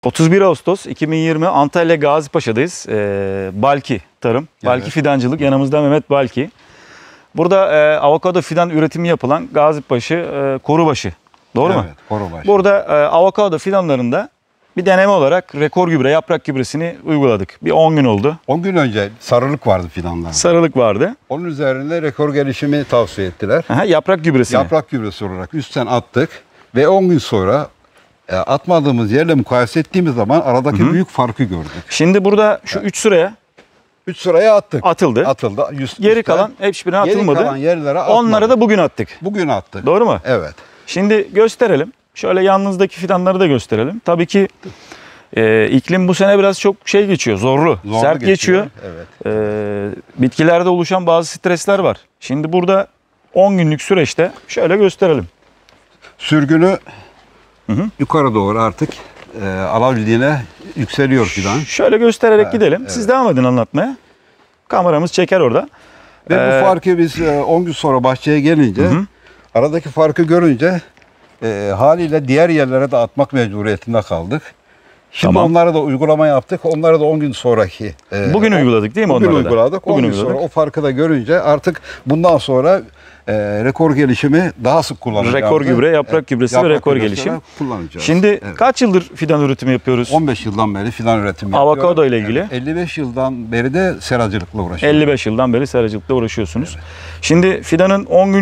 31 Ağustos 2020 Antalya Gazipaşa'dayız. Balki Tarım, Balki Evet. Fidancılık. Yanımızda Mehmet Balki. Burada avokado fidan üretimi yapılan Gazipaşa, Korubaşı. Doğru mu? Evet, Korubaşı. Burada avokado fidanlarında bir deneme olarak rekor gübre, yaprak gübresini uyguladık. Bir 10 gün oldu. 10 gün önce sarılık vardı fidanlarda. Sarılık vardı. Onun üzerinde rekor gelişimi tavsiye ettiler. Aha, yaprak gübresi. Yaprak gübresi olarak üstten attık ve 10 gün sonra atmadığımız yerle mukayese ettiğimiz zaman aradaki büyük farkı gördük. Şimdi burada şu 3 sıraya 3 sıraya attık. atıldı. Atıldı. Geri kalan hiçbirine atılmadı. Geri kalan yerlere atmadık. Onları da bugün attık. bugün attık. Doğru mu? Evet. Şimdi gösterelim. Şöyle yanınızdaki fidanları da gösterelim. Tabii ki iklim bu sene biraz çok geçiyor, zorlu sert geçiyor. Evet. Bitkilerde oluşan bazı stresler var. Şimdi burada 10 günlük süreçte şöyle gösterelim. Sürgünü yukarı doğru artık alabildiğine yükseliyor fidan. Şöyle göstererek Evet, gidelim. evet. Siz devam edin anlatmaya. Kameramız çeker orada. Ve bu farkı biz 10 gün sonra bahçeye gelince aradaki farkı görünce haliyle diğer yerlere de atmak mecburiyetinde kaldık. Şimdi Tamam. onlara da uygulama yaptık. Onlara da 10 gün sonraki. Bugün uyguladık değil mi Bugün onlara da? uyguladık. 10 Bugün gün uyguladık. sonra o farkı da görünce artık bundan sonra rekor gelişimi daha sık kullanacağız. Rekor gübre, yaprak gübresi ve rekor gelişim. kullanacağız. Şimdi Evet. kaç yıldır fidan üretimi yapıyoruz? 15 yıldan beri fidan üretimi Avokado yapıyorum. ile ilgili. Evet. 55 yıldan beri de seracılıkla uğraşıyorum. 55 yıldan beri seracılıkla uğraşıyorsunuz. Şimdi fidanın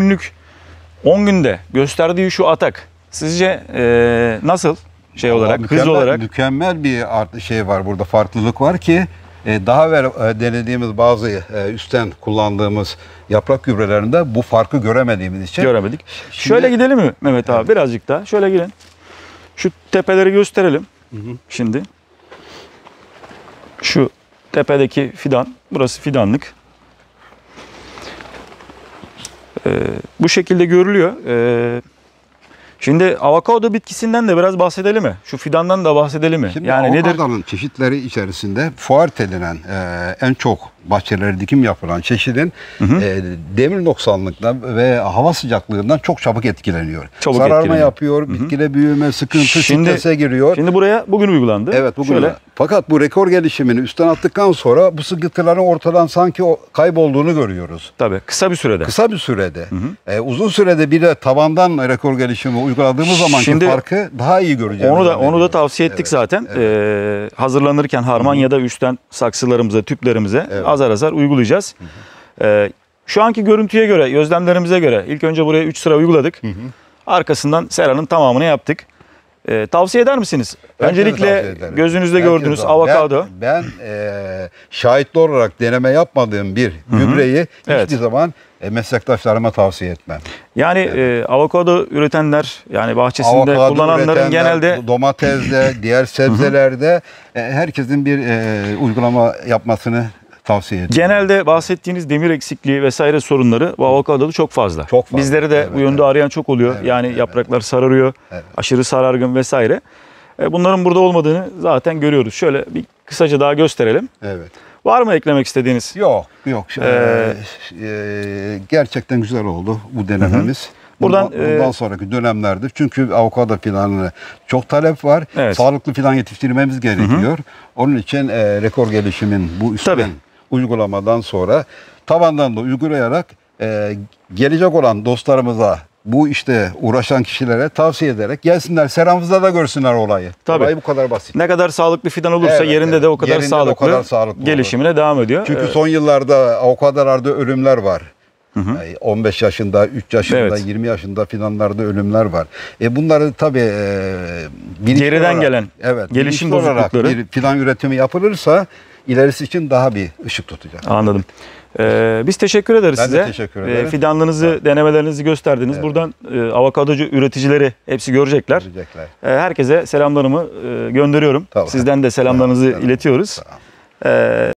10 günde gösterdiği şu atak sizce nasıl olarak, hız olarak? Mükemmel bir şey var burada, farklılık var ki daha evvel denediğimiz bazı üstten kullandığımız yaprak gübrelerinde bu farkı göremediğimiz için. Göremedik. Şimdi- Şöyle gidelim mi Mehmet abi? Birazcık daha. Şöyle gelin. Şu tepeleri gösterelim. Şimdi. Şu tepedeki fidan. Burası fidanlık. Bu şekilde görülüyor. Şimdi avokado bitkisinden de biraz bahsedelim mi? Şu fidandan da bahsedelim mi? Şimdi Yani nedir? avokadonun çeşitleri içerisinde fuart edilen en çok bahçelere dikim yapılan çeşidin demir noksanlıktan ve hava sıcaklığından çok çabuk etkileniyor. Çabuk Sararma etkileniyor. yapıyor, bitkide büyüme, sıkıntı, Şimdi- strese giriyor. Şimdi buraya bugün uygulandı. Evet bugün. Şöyle. Fakat bu rekor gelişimini üstten attıktan sonra bu sıkıntıların ortadan sanki kaybolduğunu görüyoruz. Tabii kısa bir sürede. Kısa bir sürede. Uzun sürede bir de tabandan rekor gelişimi uyguladığımız zamanki Şimdi farkı daha iyi göreceğiz. Onu da tavsiye ettik zaten. Hazırlanırken harman ya da üstten saksılarımıza, tüplerimize azar azar uygulayacağız. Şu anki görüntüye göre, gözlemlerimize göre ilk önce buraya 3 sıra uyguladık. Arkasından seranın tamamını yaptık. Tavsiye eder misiniz? Herkese Öncelikle tavsiye ederim. gözünüzde Herkese gördüğünüz tavsiye- avokado. Ben şahitli olarak deneme yapmadığım bir gübreyi Evet. hiçbir zaman meslektaşlarıma tavsiye etmem. Yani avokado üretenler, yani bahçesinde Avokado kullananların üretenler, genelde domatesde, diğer sebzelerde herkesin bir uygulama yapmasını tavsiye ediyorum. genelde bahsettiğiniz demir eksikliği vesaire sorunları bu avokadoda çok fazla. Çok fazla. Bizleri de bu yönde arayan çok oluyor. Yani yapraklar sararıyor, aşırı sarargın vesaire. Bunların burada olmadığını zaten görüyoruz. Şöyle bir kısaca daha gösterelim. Evet. Var mı eklemek istediğiniz? Yok. Gerçekten güzel oldu bu denememiz. Bundan sonraki dönemlerde çünkü avokado filanına çok talep var. Evet. Sağlıklı filan yetiştirmemiz gerekiyor. Onun için rekor gelişimin bu üstten Tabii. uygulamadan sonra tabandan da uygulayarak gelecek olan dostlarımıza bu işte uğraşan kişilere tavsiye ederek gelsinler seramızda da görsünler olayı. Tabii. Olay bu kadar basit. Ne kadar sağlıklı fidan olursa Evet, yerinde de o kadar yerinde de o sağlıklı, kadar sağlıklı olur. gelişimine devam ediyor. Çünkü son yıllarda avokadolarda ölümler var. 15 yaşında, 3 yaşında, Evet. 20 yaşında fidanlarda ölümler var. Bunları tabii bilinçli Geriden olarak, gelen gelişim bilinçli olarak bozuklukları. bir fidan üretimi yapılırsa ilerisi için daha bir ışık tutacak. Anladım. Biz teşekkür ederiz Ben de size. teşekkür ederim. Fidanlarınızı, denemelerinizi gösterdiniz. Buradan avokadocu üreticileri hepsi görecekler. Görecekler. Herkese selamlarımı gönderiyorum. Tamam. Sizden de selamlarınızı iletiyoruz. Tamam.